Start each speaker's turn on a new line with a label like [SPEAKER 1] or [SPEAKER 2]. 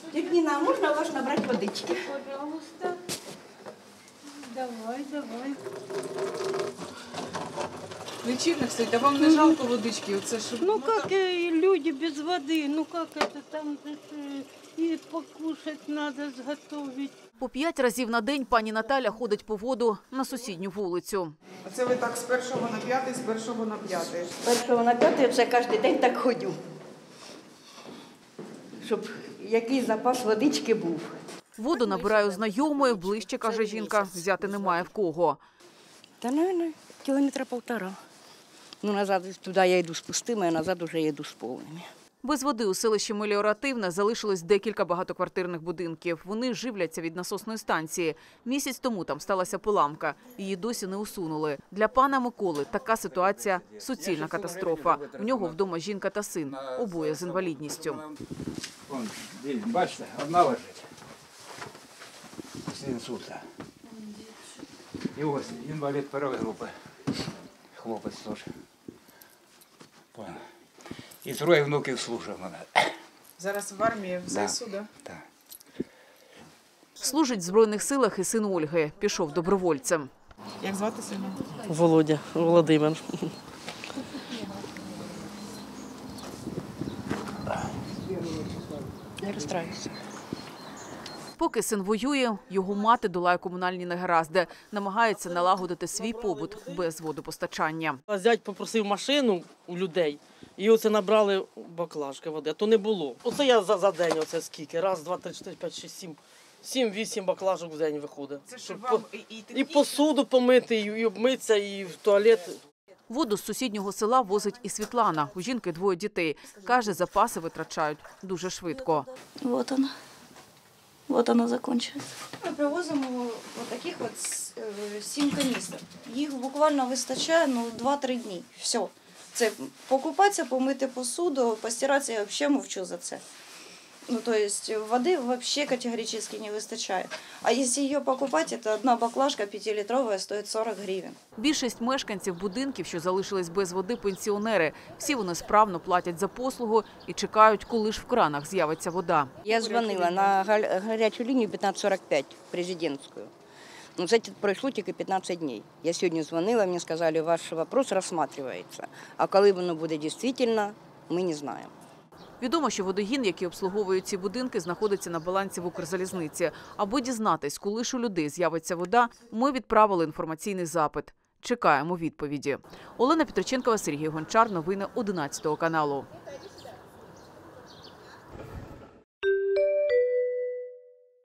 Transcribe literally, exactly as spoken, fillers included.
[SPEAKER 1] Тетя Ніна, а можна у вас набрати водички?
[SPEAKER 2] Пожалуйста. Давай, давай.
[SPEAKER 3] Лічильник стоїть, а вам не жалко водички? Оце ж...
[SPEAKER 2] Ну как э, люди без воды, ну как это там э, и покушать надо сготовить.
[SPEAKER 4] По п'ять разів на день пані Наталя ходить по воду на сусідню вулицю.
[SPEAKER 3] А це ви так з першого на п'ятий, з першого на п'ятий?
[SPEAKER 1] З першого на п'ятий це кожен день так ходю. Щоб який запас водички був.
[SPEAKER 4] Воду набираю знайомої, ближче, каже жінка, взяти немає в кого.
[SPEAKER 1] Та, мабуть, кілометра півтора. Ну, назад туди я йду з пустими, а назад вже йду з повними.
[SPEAKER 4] Без води у селищі Меліоративне залишилось декілька багатоквартирних будинків. Вони живляться від насосної станції. Місяць тому там сталася поламка. Її досі не усунули. Для пана Миколи така ситуація – суцільна катастрофа. У нього вдома жінка та син, обоє з інвалідністю.
[SPEAKER 5] Вон, бачите, одна лежить. З інсульта. І ось інвалід першої групи. Хлопець теж. Понял. І троє внуків служив мене.
[SPEAKER 3] Зараз в армії, в
[SPEAKER 5] Да.
[SPEAKER 3] ЗСУ, да?
[SPEAKER 5] Так.
[SPEAKER 4] Служить в Збройних силах і син Ольги. Пішов добровольцем.
[SPEAKER 3] Як звати сина?
[SPEAKER 6] Володя, Володимир.
[SPEAKER 1] Не розстраюся.
[SPEAKER 4] Поки син воює, його мати долає комунальні негаразди. Намагається налагодити свій побут без водопостачання.
[SPEAKER 6] Зять попросив машину у людей, і оце набрали баклажки води, а то не було. Оце я за, за день, оце скільки, раз, два, три, чотири, п'ять, шість, сім, сім-вісім баклажок в день виходить.
[SPEAKER 3] Це
[SPEAKER 6] Щоб
[SPEAKER 3] щоб вам
[SPEAKER 6] по-
[SPEAKER 3] і, і,
[SPEAKER 6] І посуду помити, і, і обмитися, і в туалет.
[SPEAKER 4] Воду з сусіднього села возить і Світлана. У жінки двоє дітей. Каже, запаси витрачають дуже швидко.
[SPEAKER 7] Вот она. Вот она закончилась.
[SPEAKER 8] Ми привозимо от таких от е, сім каністр. Їх буквально вистачає ну, два-три дні. Все. Це покупатися, помити посуду, постиратися, я взагалі мовчу за це. Ну, то есть воды вообще категорически не выстачает. А если ее покупать, это одна баклажка пятилитровая стоит сорок гривен.
[SPEAKER 4] Більшість мешканців будинків, що залишились без води, пенсіонери. Всі вони справно платять за послугу і чекають, коли ж в кранах з'явиться вода.
[SPEAKER 1] Я дзвонила на га- гарячу лінію п'ятнадцять сорок п'ять, президентську. Ну, це пройшло тільки п'ятнадцять днів. Я сьогодні дзвонила, мені сказали, ваш вопрос розглядається. А коли воно буде дійсно, ми не знаємо.
[SPEAKER 4] Відомо, що водогін, який обслуговує ці будинки, знаходиться на балансі в Укрзалізниці. Аби дізнатись, коли ж у людей з'явиться вода, ми відправили інформаційний запит. Чекаємо відповіді. Олена Петриченкова, Сергій Гончар. Новини одинадцятого каналу.